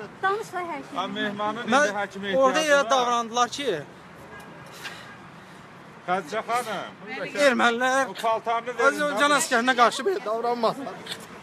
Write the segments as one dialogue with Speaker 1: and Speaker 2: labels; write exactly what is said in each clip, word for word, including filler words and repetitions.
Speaker 1: Danışlar hər şey.
Speaker 2: Mehmanın indi həkimə ehtiyacı var.
Speaker 3: Orada elə davrandılar ki,
Speaker 2: Xədicə xanım,
Speaker 3: ermənilər
Speaker 2: o paltarını verin.
Speaker 3: Azərbaycan əskərinə qarşı belə davranmadılar.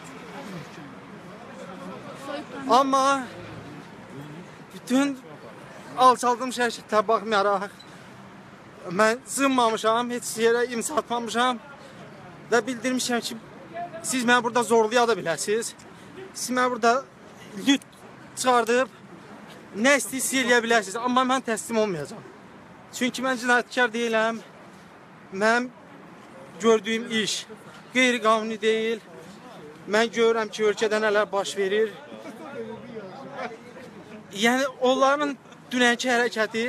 Speaker 3: Amma bütün alçaldığım şərkətlərə baxmayaraq, mən sığınmamışam, heç yerə imza atmamışam və bildirmişəm ki, siz məni burada zorlaya da biləsiniz. Siz məni burada lüt çıxardıb, nə istəyirsiz eləyə bilərsiniz, amma mən təslim olmayacağam. Çünki mən cinayətkar deyiləm, mənim gördüyüm iş qeyri-qanuni deyil. Mən görürəm ki, ölkədə nələr baş verir. Yəni, onların dünənki hərəkəti,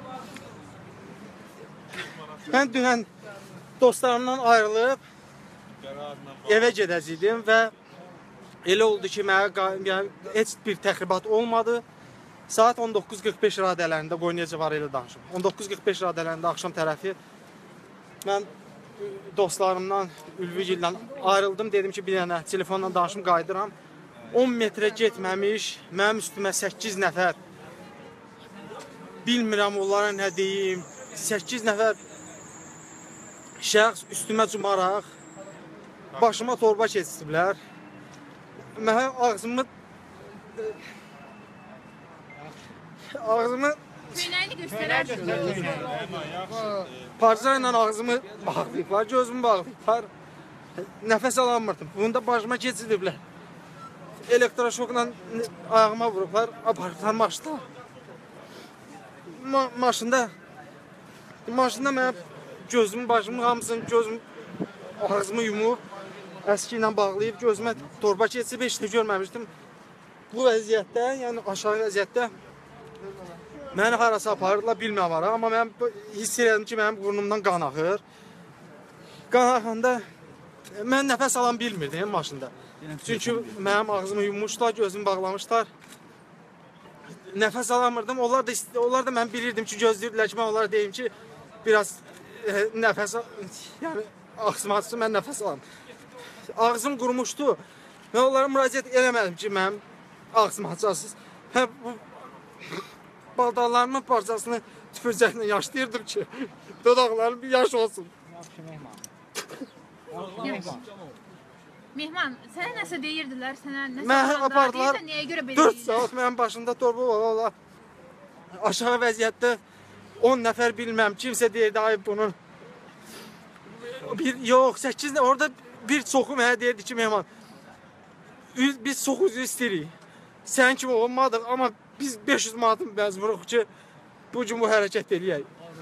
Speaker 3: mən dünən dostlarımdan ayrılıb evə gedəcəydim və elə oldu ki, mənə heç bir təxribat olmadı. Saat on doqquz qırx beş radələrində Qoyunca var elə danışım. on doqquz qırx beş radələrində axşam tərəfi mən dostlarımdan, Ülvigildən ayrıldım. Dedim ki, bir dənə telefonla danışım, qayıdıram. on metrə getməmiş, mənim üstümə səkkiz nəfər, bilmirəm onlara nə deyim, səkkiz nəfər şəxs üstümə cumaraq başıma torba keçiriblər. Mən ağzımı ağzımı
Speaker 1: Köynəyini göstərərsiniz.
Speaker 3: parça ilə ağzımı bağlayıblar, gözümü bağlayıblar. Nəfəs alamırdım. Bunu da başıma keçiriblər. Elektroşokla ayağıma vurublar, aparıblar maşında. Ma maşında maşında mən gözümü, başımı, hamısını, gözümü, ağzımı yumub, əski ilə bağlayıb, gözümə torba keçib, heç də görməmişdim. Bu vəziyyətdə, yəni aşağı vəziyyətdə məni harasa aparırlar, bilməm ara, amma mən hiss edirəm ki, mənim burnumdan qan axır. Qan axanda mən nəfəs alan bilmirdim maşında. Çünki mənim ağzımı yummuşlar, gözümü bağlamışlar. Nəfəs alamırdım. Onlar da onlar da mən bilirdim ki, gözləyirdilər ki, mən onlara deyim ki, biraz e, nəfəs, yəni ağzım açsın, mən nəfəs alam. Ağzım qurumuşdu. Mən onlara müraciət eləmədim ki, mənim ağzım açarsınız. Hə, bu baldallarımın parçasını tüpürcəklə yaşlayırdım ki, dodaqlarım bir yaş olsun.
Speaker 1: Mehman, sənə nəsə deyirdilər, sənə nəsə
Speaker 3: Mən apardılar,
Speaker 1: nəyə görə belə
Speaker 3: dörd saat mənim başımda torba ola-ola aşağı vəziyyətdə on nəfər bilməm, kimsə deyirdi, ay bunun bir, yox, səkkiz nəfər, orada bir çoxu mənə deyirdi ki, Mehman, biz çox üzü istəyirik, sən kimi olmadıq, amma biz beş yüz manatın məcburuq ki, bu gün bu hərəkət eləyək.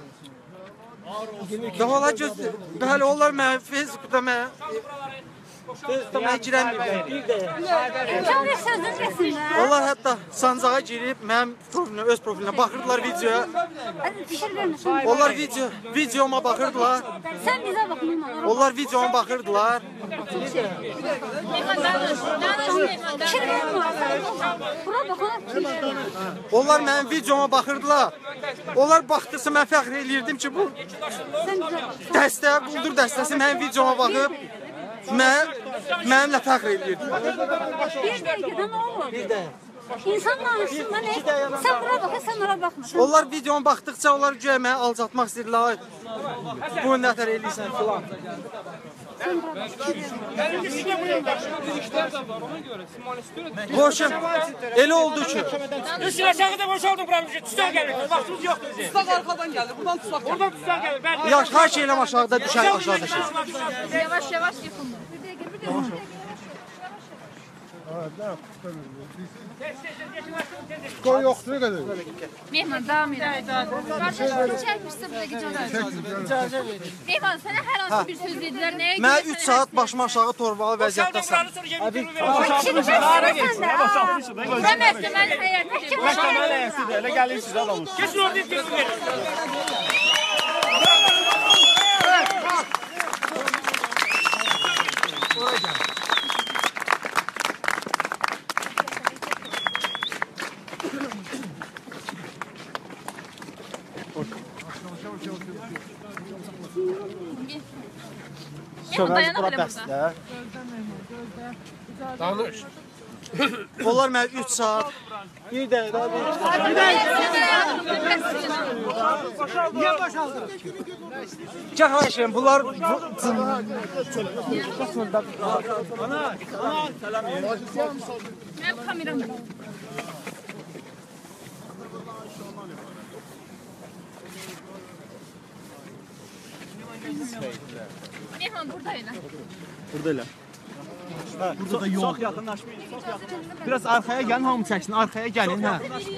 Speaker 3: Və onlar gözlə, bəli, onlar mənə Facebookda mənə Facebookda mənə girəməyiblər, bir də.
Speaker 1: Canlı sözünüz yesinlər.
Speaker 3: Onlar hətta sancağa girib, mənim profilimə, öz profilimə baxırdılar videoya.
Speaker 1: Fikir verməsin.
Speaker 3: Onlar video, videoma baxırdılar.
Speaker 1: Sən bizə bax, Mehman.
Speaker 3: Onlar videoma baxırdılar.
Speaker 1: Mehman, danış, danış, Mehman, danış. Fikir verməsin. Bura baxın, fikir verməsin.
Speaker 3: Onlar mənim videoma baxırdılar. Onlar baxdıqsa mən fəxr eləyirdim ki, bu dəstə, quldur dəstəsi mənim videoma baxıb, mən, mənimlə fəxr eləyirdim.
Speaker 1: Bir dəqiqədə nə olur?
Speaker 3: Bir də.
Speaker 1: İnsan danışsın, mən sən bura baxın, sən ora baxma.
Speaker 3: Onlar videoma baxdıqca, onlar güya məni alçatmaq istəyirlər. Bu nətər eləyirsən filan. Boşum, elə oldu ki.
Speaker 4: Üstün aşağı da boşaldım buranın. Tüstək gəlir. Vaxtımız yoxdur bizim.
Speaker 5: Tüstək arxadan gəldi. Buradan tüstək gəldi.
Speaker 4: Oradan tüstək gəlir.
Speaker 3: Yaş, hər şeylə aşağıda düşər, aşağıda şey.
Speaker 1: Yavaş yavaş yıxılma. Bir dəqiqə, bir dəqiqə.
Speaker 6: Qoy yoxdur, nə qədər?
Speaker 1: Mehman, davam edin. Qardaşım, çəkmişsə bir dəqiqə canım. Mehman, sənə hər hansı bir söz dedilər, nəyə görə?
Speaker 3: Mən üç saat başımı aşağı torbalı vəziyyətdə sağ.
Speaker 1: Bura məhkəmənin həyəti.
Speaker 4: Məhkəmənin həyətidir. Elə gəlirsiniz adamız. Keçin orada keçin.
Speaker 3: Köməz bura bəslər.
Speaker 6: Danış.
Speaker 3: Onlar mən üç saat Bir də daha bir. Niyə boşaldın? Gəl haşim, bunlar
Speaker 1: Mənim kameram var. Mehman buradayım.
Speaker 7: Burada da yox. Çox yaxınlaşmayın. Biraz arxaya gəlin, hamı çəksin. Arxaya gəlin, hə.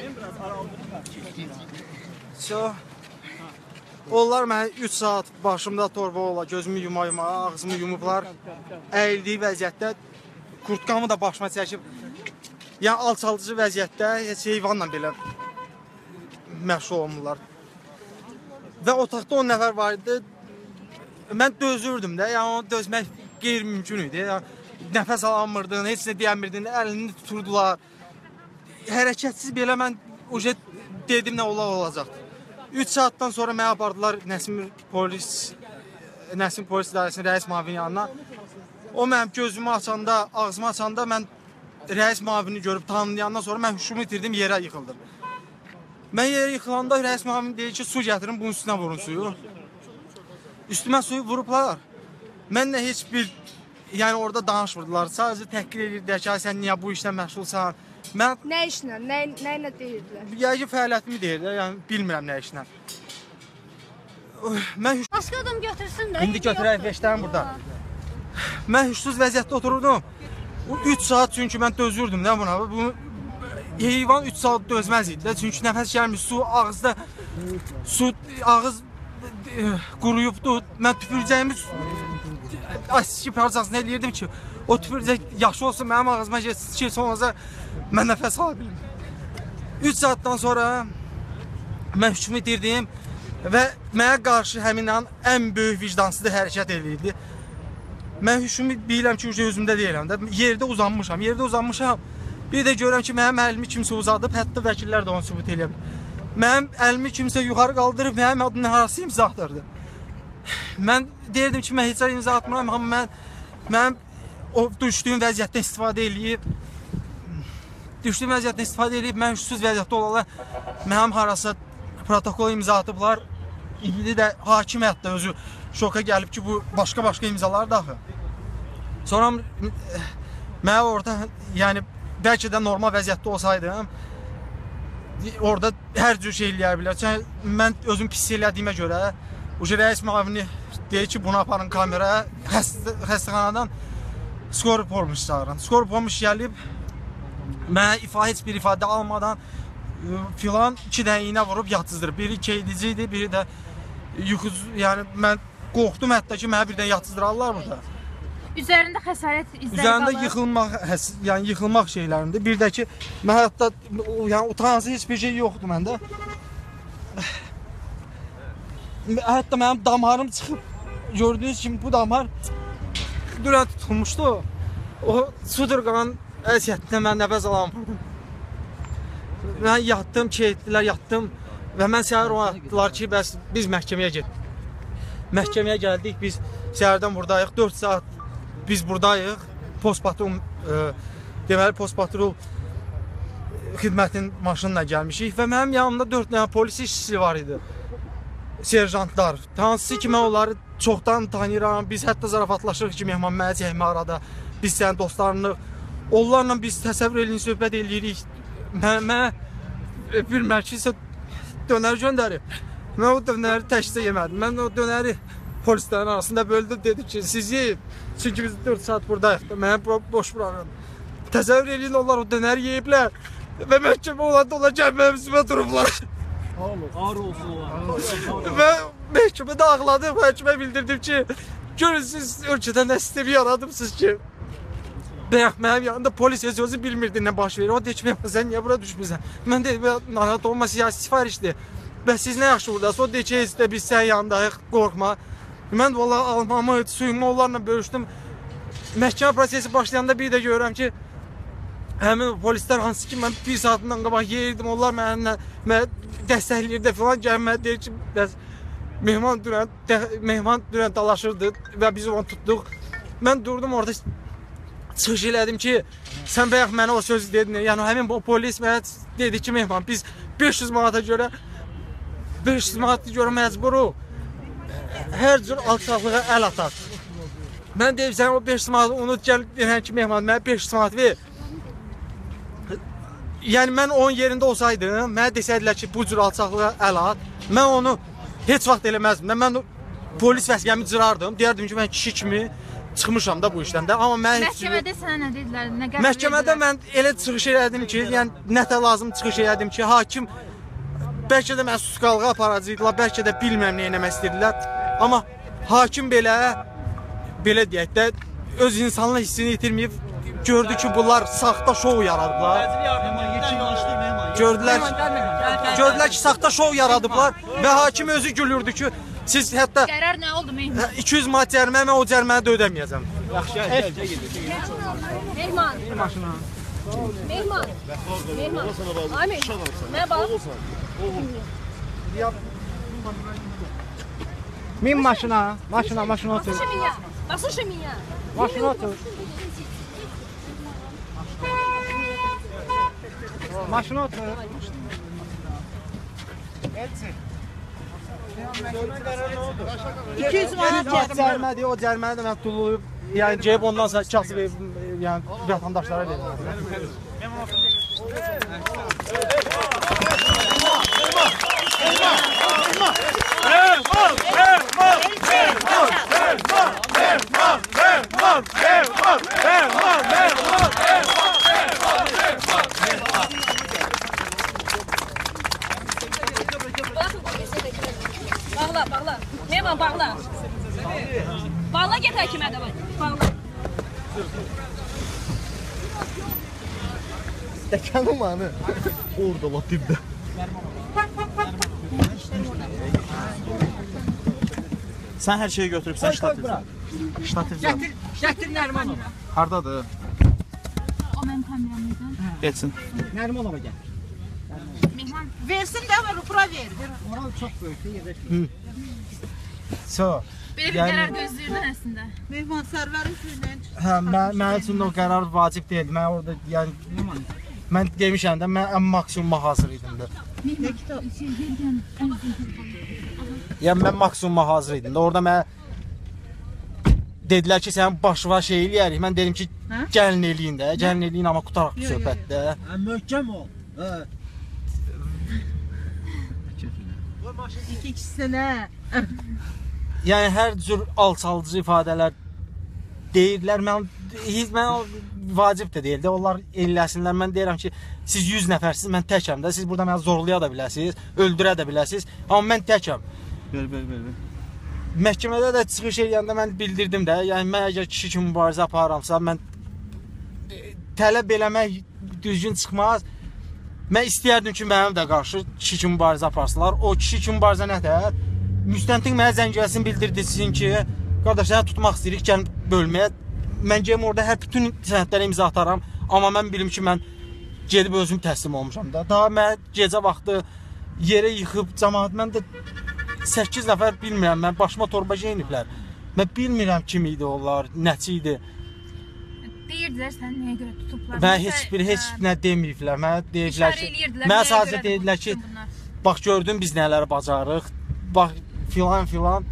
Speaker 3: So, onlar mənə üç saat başımda torba ola, gözümü yuma-yuma, ağzımı yumublar. Əyildiyi vəziyyətdə, kurtkamı da başıma çəkib, yəni alçalıcı vəziyyətdə heç heyvanla belə məşğul olmurlar. Və otaqda on nəfər var idi. Mən dözürdüm də, yəni onu dözmək qeyri-mümkün idi. Yəni, nəfəs alamırdın, heç nə deyəmirdin, əlini tuturdular. Hərəkətsiz belə mən uca dedim nə ola olacaqdır. üç saatdan sonra mənə apardılar Nəsim polis Nəsim polis idarəsinin rəis müavini yanına. O mənim gözümü açanda, ağzımı açanda mən rəis müavini görüb tanıyandan sonra mən huşumu itirdim, yerə yıxıldım. Mən yerə yıxılanda rəis müavini deyir ki, su gətirin, bunun üstünə vurun suyu. Üstümə suyu vurublar. Mənlə heç bir, yəni orada danışmırdılar. Sadəcə təhqir edirdilər ki, sən niyə bu işlə məşğulsan? Mən
Speaker 8: Nə işlə, nə, nə ilə deyirdilər?
Speaker 3: yəqin fəaliyyətimi deyirlər, yəni bilmirəm nə işlə. Mən
Speaker 1: Başqa adam götürsün də.
Speaker 3: İndi götürək beşlərim burada. Mən huşsuz vəziyyətdə otururdum. üç saat çünki mən dözürdüm də buna. Bu heyvan üç saat dözməz idi də. Çünki nəfəs gəlmir, su ağızda su ağız quruyubdu. Mən tüpürcəyimi aski parçasını eləyirdim ki, o tüpürcək yaxşı olsun mənim ağzıma geçsin ki, sonrası mən nəfəs ala bilim. üç saatdan sonra mən hükmü itirdim və mənə qarşı həmin an ən böyük vicdansız hərəkət edirdi. Mən hüşümü bilirəm ki, özümdə deyirəm də. Yerdə uzanmışam, yerdə uzanmışam. Bir də görürəm ki, mənim əlimi kimsə uzadıb, hətta vəkillər də onu sübut edə bilir. Mənim əlimi kimsə yuxarı qaldırıb, mənim adımın harası imza atırdı. Mən deyirdim ki, mən heç bir imza atmıram, amma mən mənim o düşdüyüm vəziyyətdən istifadə eləyib, düşdüyüm vəziyyətdən istifadə eləyib, mən hüşsüz vəziyyətdə olalar, mənim harasa protokol imza atıblar. İndi də hakim hətta özü şoka gəlib ki, bu başqa-başqa imzalar daxı. Sonra mən orada, yəni bəlkə də normal vəziyyətdə olsaydım, orada hər cür şey eləyə bilər. Çünki mən özüm pis elədiyimə görə, uca rəis müavini deyir ki, bunu aparın kameraya, xəstəxanadan skor olmuş çağırın. Skor olmuş gəlib, mənə ifa, heç bir ifadə almadan filan iki dənə iynə vurub yatızdırıb. Biri keydici idi, biri də yuxucu, yəni mən qorxdum hətta ki, mənə bir dənə yatızdırarlar burada.
Speaker 1: Üzərində xəsarət izləri
Speaker 3: Üzərində
Speaker 1: qalır.
Speaker 3: yıxılmaq, yəni yıxılmaq şeylərində. Bir də ki, mən hətta yəni utancı heç bir şey yoxdur məndə. Hətta mənim damarım çıxıb, gördüyünüz kimi bu damar dünən tutulmuşdu. O sudurqanın əziyyətindən mən nəfəs alamırdım. Mən yatdım, keyitdilər, yatdım və mən səhər ona atdılar ki, bəs biz məhkəməyə getdik. Məhkəməyə gəldik, biz səhərdən buradayıq, dörd saat biz buradayıq. Postpatrul, e, deməli postpatrul xidmətin maşınla gəlmişik və mənim yanımda dörd dənə polis işçisi var idi. Serjantlar. Hansısı ki, mən onları çoxdan tanıyıram. Biz hətta zarafatlaşırıq ki, Mehman mənə çəkmə arada. Biz sənin dostlarını, onlarla biz təsəvvür eləyin, söhbət eləyirik. Mənə bir mərkizsə dönər göndərib. Mən o dönəri təkcə yemədim. Mən o dönəri polislərin arasında böldüm, dedi ki, siz yeyib. Çünki biz dörd saat buradayıq da, mənə boş bırakın. Təsəvvür eləyin, onlar o dönəri yeyiblər və məhkəmə olanda onlar gəlməyəm üstümə durublar.
Speaker 7: Ağır olsun olar.
Speaker 3: Və məhkəmədə ağladım, məhkəmə bildirdim ki, görün siz ölkədə nə sistemi yaradımsınız ki, bəyək mənim yanında polis özü bilmirdi nə baş verir. O deyir ki, sən niyə bura düşmürsən? Mən deyim, narahat olma, siyasi sifarişdir. Və siz nə yaxşı buradasınız? O deyir ki, heç də biz sən yanındayıq, qorxma. Mən də valla almamı, suyumu onlarla bölüşdüm. Məhkəmə prosesi başlayanda bir də görürəm ki, həmin polislər hansı ki, mən bir saatından qabaq yeyirdim, onlar mənimlə dəstəkləyirdi falan, gəlmədi, deyir ki, bəs Mehman dünən, Mehman dünən dalaşırdı və biz onu tutduq. Mən durdum orada çıxış elədim ki, sən bayaq mənə o sözü dedin. Yəni həmin o polis mənə dedi ki, Mehman, biz beş yüz manata görə beş yüz manata görə məcburuq hər cür alçaqlığa əl ataq. Mən deyim, sən o beş yüz manatı unut, gəl deyən ki, Mehman, mənə beş yüz manat ver. Yəni mən onun yerində olsaydım, mənə desəydilər ki, bu cür alçaqlığa əl at, mən onu heç vaxt eləməzdim. Mən polis vəsiqəmi cırardım, deyərdim ki, mən kişi kimi çıxmışam da bu işdən də. Amma mən
Speaker 1: məhkəmədə sənə nə dedilər? Nə qərar
Speaker 3: məhkəmədə mən elə çıxış elədim ki, yəni nətə lazım çıxış elədim ki, hakim bəlkə də mən susqallığa aparacaqdılar, bəlkə də bilmirəm nə etmək istəyirdilər. Amma hakim belə belə deyək də öz insanlıq hissini itirməyib, gördü ki, bunlar saxta şou yaradıblar. Gördülər ki, gördülər ki, saxta şou yaradıblar və hakim özü gülürdü ki, siz hətta
Speaker 1: qərar nə oldu Mehman?
Speaker 3: iki yüz manat cərimə, mən o cəriməni də ödəməyəcəm.
Speaker 7: Yaxşı, gəl, gəl, gedir.
Speaker 8: Mehman.
Speaker 3: Maşına.
Speaker 8: Mehman. Mehman. Amin. Nə bax?
Speaker 3: Min maşına, maşına, maşına otur.
Speaker 8: Послушай меня. Послушай меня.
Speaker 3: Maşına otur. Maşına otur.
Speaker 8: iki yüz manat
Speaker 3: Cərmədir, o cərməni də mən tuluyub, yəni ceyb ondan sonra kəsib, yəni vətəndaşlara verirəm.
Speaker 8: Bağla, bağla. Mehman bağla. Bağla get həkimə də bax. Bağla.
Speaker 6: Təkanım anı. Orada la dibdə.
Speaker 7: Sən hər şeyi götürübsən ştativə. Ştativə.
Speaker 5: Gətir, gətir Nərman.
Speaker 7: Hardadır?
Speaker 1: O mənim kameramdan.
Speaker 7: Geçsin.
Speaker 3: Nəriman ona gəl.
Speaker 1: Mehman,
Speaker 5: Versin də var, bura ver.
Speaker 3: Oran çox böyükdür, yerləşmir. So,
Speaker 1: belə bir qərar gözləyirdin əslində.
Speaker 5: Mehman Sərvərin suyundan çıxsın.
Speaker 3: hə, mən mənim üçün o qərar vacib deyil. Mən orada yəni mən demişəm də mən ən maksimuma hazır idim də. Yəni mən maksimuma hazır idim də. Orada mən dedilər ki, sənin başına şey eləyərik. Mən dedim ki, gəlin eləyin də, gəlin eləyin, amma qutaraq bir söhbətdə.
Speaker 6: Möhkəm ol. Hə.
Speaker 5: İki ikisine.
Speaker 3: Yəni hər cür alçaldıcı ifadələr deyirlər. Mən heç mən vacib də deyil də. Onlar eləsinlər. Mən deyirəm ki, siz yüz nəfərsiniz, mən təkəm də. Siz burada məni zorlaya da biləsiniz, öldürə də biləsiniz. Amma mən təkəm.
Speaker 7: Ver, ver, ver, ver.
Speaker 3: Məhkəmədə də çıxış eləyəndə mən bildirdim də. Yəni mən əgər kişi kimi mübarizə aparıramsa, mən tələb eləmək düzgün çıxmaz. Mən istəyərdim ki, mənim də qarşı kişi kimi mübarizə aparsınlar. O kişi kimi mübarizə nədir? Müstəntiq mənə zəng gəlsin, bildirdirsin ki, qardaş, səni tutmaq istəyirik, gəlin bölməyə. Mən gəlim orada hər bütün sənədlərə imza ataram. Amma mən bilim ki, mən gedib özüm təslim olmuşam da. Daha mən gecə vaxtı yerə yıxıb, cəmaat, mən də səkkiz nəfər bilmirəm, mən başıma torba geyiniblər. Mən bilmirəm kim idi onlar, nəçi idi.
Speaker 1: Deyirdilər sən nəyə görə tutublar?
Speaker 3: Mən heç bir, heç nə deməyiblər. Mənə deyiblər ki, mənə sadəcə deyiblər ki, bax gördün biz nələri bacarırıq, bax filan filan.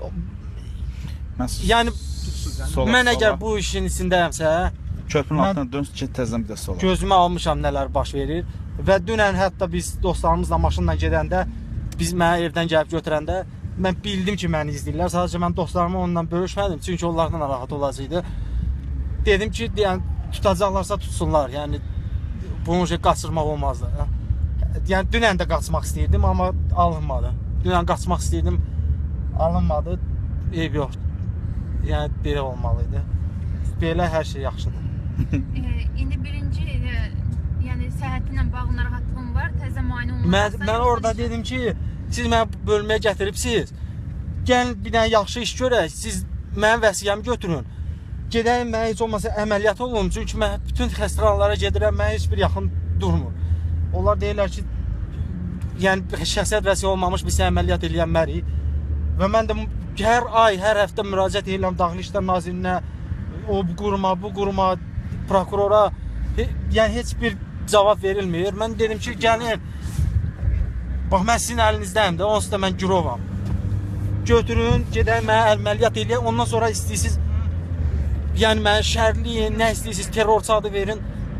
Speaker 3: Yəni, mən əgər bu işin içindəyəmsə,
Speaker 7: köprünün altına dön ki, təzdən bir də sola.
Speaker 3: Gözümə almışam nələr baş verir. Və dünən hətta biz dostlarımızla maşınla gedəndə, biz mənə evdən gəlib götürəndə, mən bildim ki, məni izləyirlər. Sadəcə mən dostlarımı onunla bölüşmədim, çünki onlardan narahat olacaqdı. Dedim ki, yəni, tutacaqlarsa tutsunlar, yəni bunu şey qaçırmaq olmazdı. Yəni, dünən də qaçmaq istəyirdim, amma alınmadı. Dünən qaçmaq istəyirdim, alınmadı, ev yox. Yəni, belə olmalıydı. Belə hər şey yaxşıdır.
Speaker 1: İndi birinci, yəni səhhətinlə bağlı narahatlığım var, təzə müayinə olmaq.
Speaker 3: Mən, mən orada dedim ki, siz mənə bölməyə gətiribsiniz, gəlin bir dənə yaxşı iş görək, siz mənim vəsiqəmi götürün. Gedəyim, mənə heç olmasa əməliyyat olun, çünki mən bütün xəstəxanalara gedirəm, mənə heç bir yaxın durmur. Onlar deyirlər ki, yəni şəxsiyyət vəsiqə olmamış biz əməliyyat eləyənmərik. Və mən də hər ay, hər həftə müraciət edirəm Daxili İşlər Nazirinə, o bu quruma, bu quruma, prokurora. he, yəni heç bir cavab verilmir. Mən dedim ki, gəlin. Bax, mən sizin əlinizdəyim də, onsuz da mən girovam. Götürün, gedək mənə əməliyyat eləyək, ondan sonra istəyirsiniz, yəni mənə şərliyin, nə istəyirsiniz, terrorçu adı verin.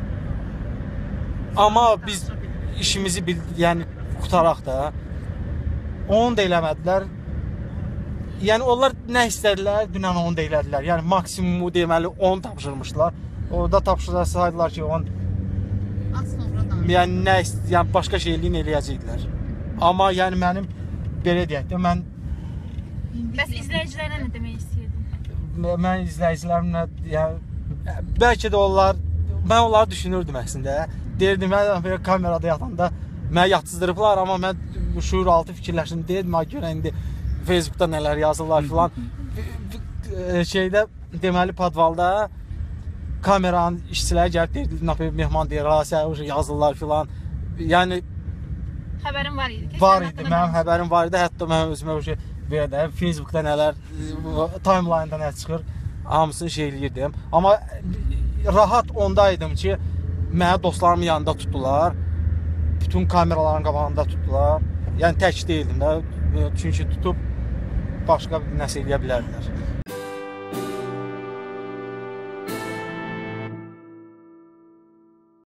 Speaker 3: Amma biz işimizi bil, yəni qutaraq da. Onu da eləmədilər. Yəni onlar nə istədilər, dünən onu da elədilər. Yəni maksimumu deməli on tapşırmışlar. Orada tapşırsaydılar ki, on yəni nə yəni başqa şeyliyin eləyəcəkdilər. Amma yəni mənim belə deyək də mən
Speaker 1: Bəs izləyicilərə nə demək istəyirdin?
Speaker 3: Mən izləyicilərimlə yəni bəlkə də onlar mən onları düşünürdüm əslində. Deyirdim mən belə kamerada yatanda mənə yatsızdırıblar, amma mən şuur altı fikirləşdim. Deyirdim ha görə indi Facebookda nələr yazırlar filan. Şeydə deməli podvalda kameranın işçiləri gəlib deyirdi, mehman deyir, ha sən yazırlar filan. Yəni
Speaker 1: Xəbərin var idi ki?
Speaker 3: Var idi, mənim xəbərim var idi. Hətta mən özümə şey belə də Facebookda nələr, timeline-da nə çıxır, hamısını şey eləyirdim. Amma rahat ondaydım ki, mənə dostlarımın yanında tutdular. Bütün kameraların qabağında tutdular. Yəni tək deyildim də, çünki tutub başqa bir nəsə eləyə bilərdilər.